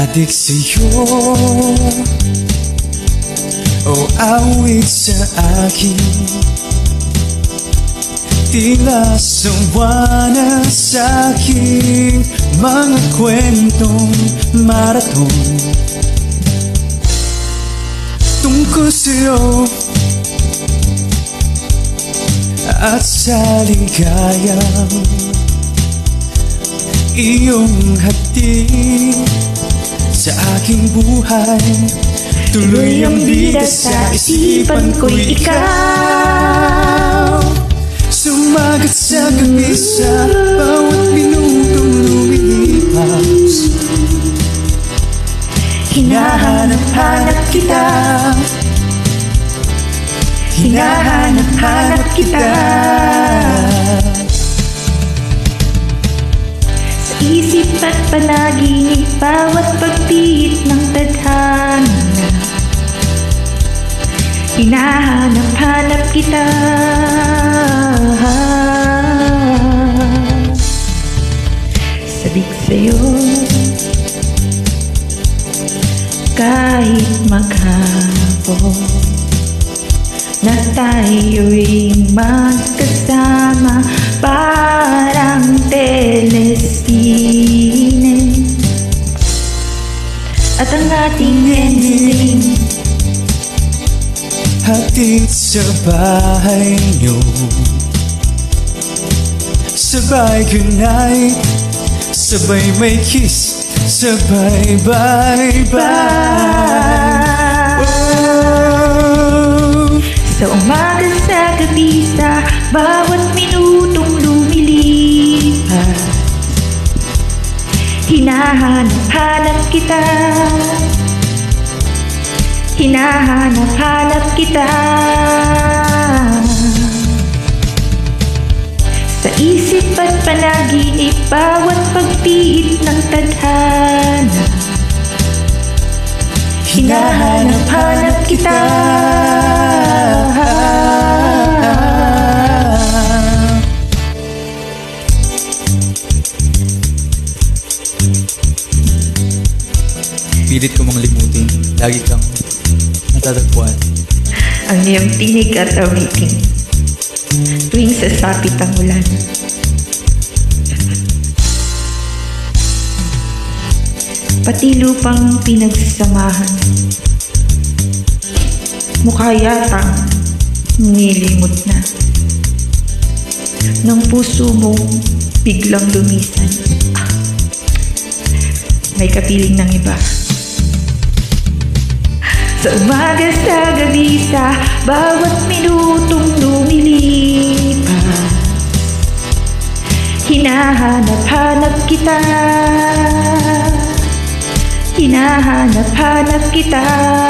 Adik sa'yo, o awit sa akin, tila sawa na sa'king mga kwentong marathon tungkol sa'yo at sa ligayang iyong hatid sa aking buhay. Tuloy ang bida sa isipan ko'y ikaw, sumagat sa gabi sa bawat minutong lumilipas. Hinahanap-hanap kita, hinahanap-hanap kita. Sa isip at panaginip, bawat pagpihit ng tadhana, hinahanap-hanap kita. Sabik sa'yo kahit maghapon na tayo'y magkasama, parang telesine. At ang ating ending hatid sa bahay niyo, sabay goodnight, sabay may kiss, sabay bye-bye. Oh. Sa umaga sa gabi, sa bawat minutong lumilipas, hinahanap-hanap kita, hinahanap-hanap kita. Sa isip at panaginip, bawat pagpihit ng tadhana, hinahanap-hanap kita. Pilit ko mong limutin, lagi kang natatagpuan. Ang iyong tinig at awitin tuwing sasapit ang ulan. Pati lupang pinagsamahan, mukha yatang nilimot na ng puso mong biglang lumisan. May kapiling ng iba. Sa umaga sa gabi, sa bawat minutong lumilipas, hinahanap-hanap kita, hinahanap-hanap kita.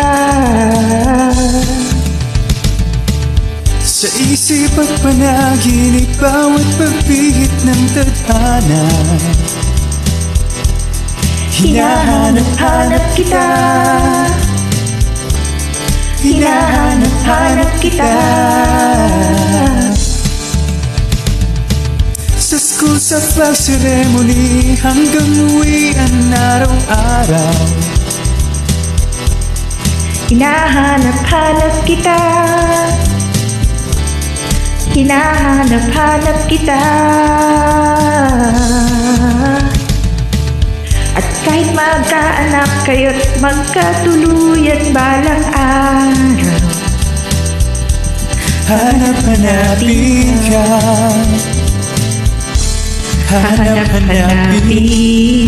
Sa isip at panaginip, bawat pagpihit ng tadhana, hinahanap-hanap kita, hinahanap-hanap kita. Sa school, sa flag ceremony, hanggang uwian araw-araw, hinahanap-hanap kita, hinahanap-hanap kita. At kahit magkaanak kayo't magkatuluyan balang araw, hanap-hanapin ka, hanap-hanapin